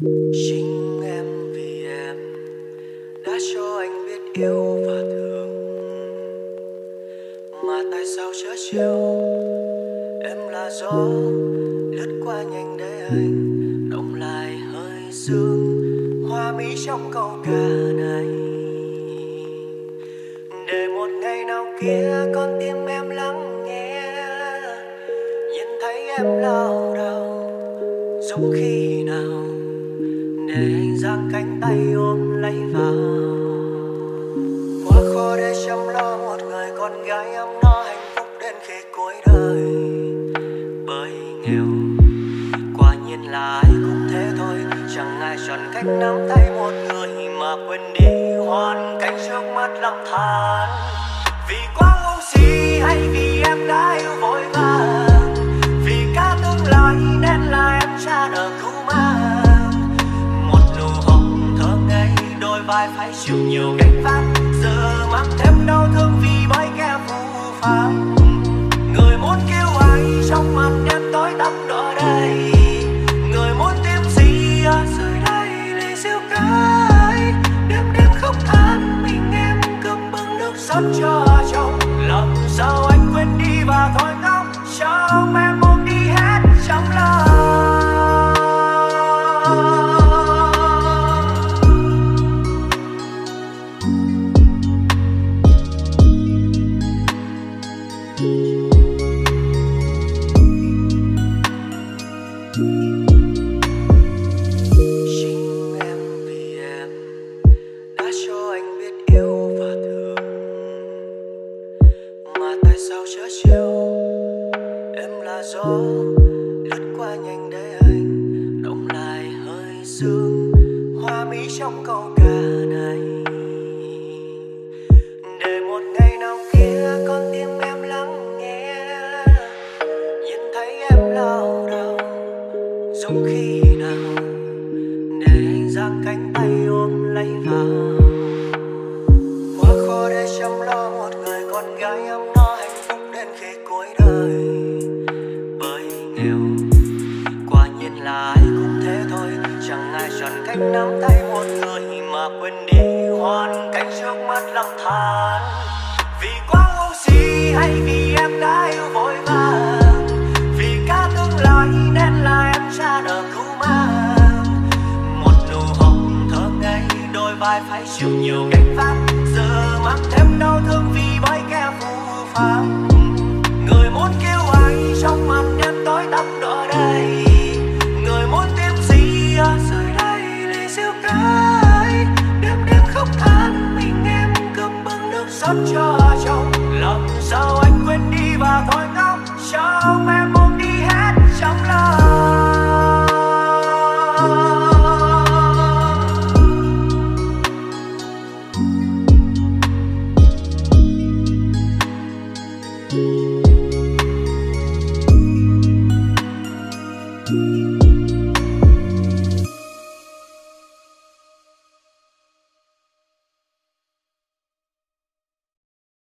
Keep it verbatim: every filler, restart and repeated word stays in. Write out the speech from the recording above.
Chính em vì em đã cho anh biết yêu và thương, mà tại sao chớ chiều em là gió lướt qua nhanh để anh động lại hơi sương hoa mỹ trong câu ca này. Để một ngày nào kia con tim em lắng nghe, nhìn thấy em lao đao giống khi nào, để anh giang cánh tay ôm lấy vào. Quá khó để chăm lo một người con gái ấm no hạnh phúc đến khi cuối đời. Bởi nghèo quả nhiên là ai cũng thế thôi, chẳng ai chọn cách nắm tay một người mà quên đi hoàn cảnh trước mắt lặng than. Vì quá ngu si hay vì em đã yêu vội vàng, vì cả tương lai nên là em cha nợ cứu mang. Một nụ hồng thơ ngây đôi vai phải chịu nhiều gánh vác, giờ mang thêm đau thương vì bởi kẻ phù phàng. Người muốn kêu ai trong màn đêm tối tăm đỡ đây, người muốn tìm gì ở dưới đây để siêu cái. Đêm đêm không than mình em cơm bưng nước rót cho chồng, làm sao anh quên đi và thôi khóc trong em ôm đi hết trong lòng. Chính em vì em đã cho anh biết yêu và thương, mà tại sao chớ chiều em là gió lướt qua nhanh để anh động lại hơi sương hoa mỹ trong câu ca này. Để một ngày nào kia con tim em lắng nghe, nhìn thấy em lao đao giống khi nào, để anh giang cánh tay ôm lấy vào. Quá khó để chăm lo một người con gái ấm no hạnh phúc đến khi cuối đời. Bởi nghèo quả nhiên là ai cũng thế thôi, chẳng ai chọn cách nắm tay một người mà quên đi hoàn cảnh trước mắt lặng than. Vì quá ngu si hay vì em đã yêu vội vàng, vì cả tương lai nên là em cha nợ cứu mang. Một nụ hồng thơ ngây đôi vai phải chịu nhiều gánh vác, giờ mang thêm đau thương vì bởi kẻ phù phàng. Người muốn kêu ai trong màn đêm tối tăm đỡ đây,